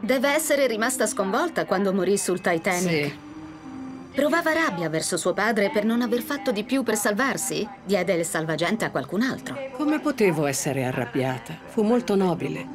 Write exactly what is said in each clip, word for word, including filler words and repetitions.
Deve essere rimasta sconvolta quando morì sul Titanic. Sì. Provava rabbia verso suo padre per non aver fatto di più per salvarsi? Diede il salvagente a qualcun altro. Come potevo essere arrabbiata? Fu molto nobile.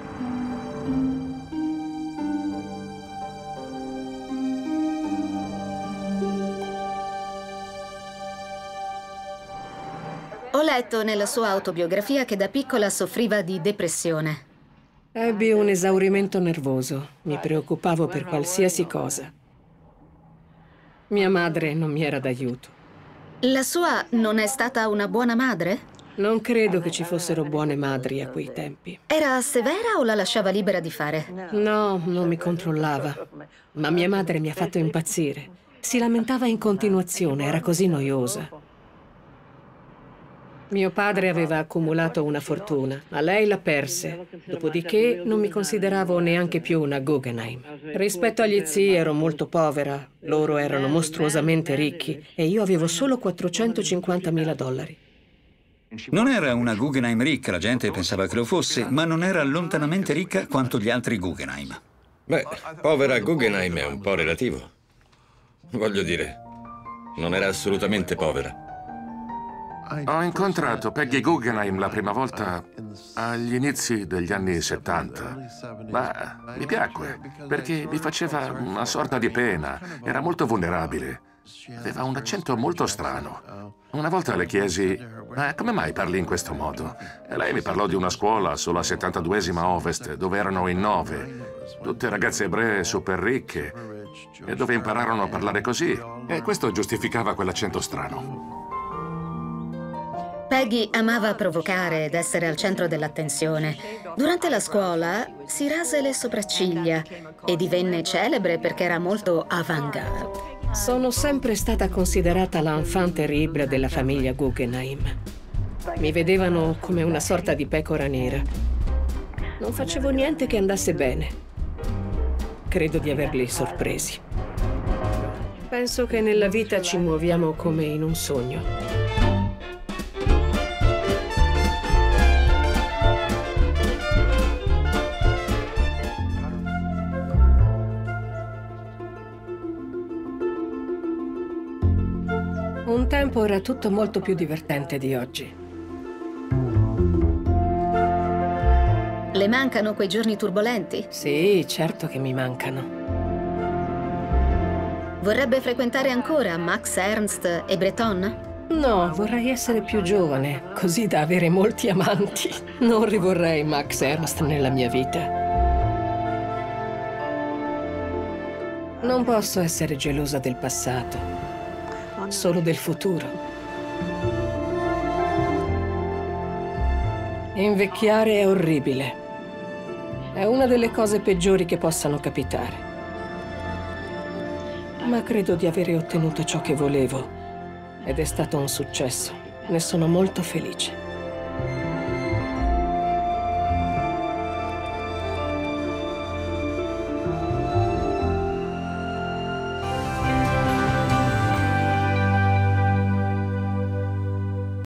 Ho letto nella sua autobiografia che da piccola soffriva di depressione. Ebbi un esaurimento nervoso. Mi preoccupavo per qualsiasi cosa. Mia madre non mi era d'aiuto. La sua non è stata una buona madre? Non credo che ci fossero buone madri a quei tempi. Era severa o la lasciava libera di fare? No, non mi controllava. Ma mia madre mi ha fatto impazzire. Si lamentava in continuazione, era così noiosa. Mio padre aveva accumulato una fortuna, ma lei la perse. Dopodiché non mi consideravo neanche più una Guggenheim. Rispetto agli zii ero molto povera, loro erano mostruosamente ricchi e io avevo solo quattrocentocinquantamila dollari. Non era una Guggenheim ricca, la gente pensava che lo fosse, ma non era lontanamente ricca quanto gli altri Guggenheim. Beh, povera Guggenheim è un po' relativo. Voglio dire, non era assolutamente povera. Ho incontrato Peggy Guggenheim la prima volta agli inizi degli anni settanta. Ma mi piacque, perché mi faceva una sorta di pena. Era molto vulnerabile. Aveva un accento molto strano. Una volta le chiesi, ma come mai parli in questo modo? E lei mi parlò di una scuola sulla settantaduesima Ovest, dove erano in nove. Tutte ragazze ebree super ricche, e dove impararono a parlare così. E questo giustificava quell'accento strano. Peggy amava provocare ed essere al centro dell'attenzione. Durante la scuola si rase le sopracciglia e divenne celebre perché era molto avant-garde. Sono sempre stata considerata l'enfant terrible della famiglia Guggenheim. Mi vedevano come una sorta di pecora nera. Non facevo niente che andasse bene. Credo di averli sorpresi. Penso che nella vita ci muoviamo come in un sogno. Un tempo era tutto molto più divertente di oggi. Le mancano quei giorni turbolenti? Sì, certo che mi mancano. Vorrebbe frequentare ancora Max Ernst e Breton? No, vorrei essere più giovane, così da avere molti amanti. Non rivorrei Max Ernst nella mia vita. Non posso essere gelosa del passato. Solo del futuro. Invecchiare è orribile. È una delle cose peggiori che possano capitare. Ma credo di avere ottenuto ciò che volevo ed è stato un successo. Ne sono molto felice.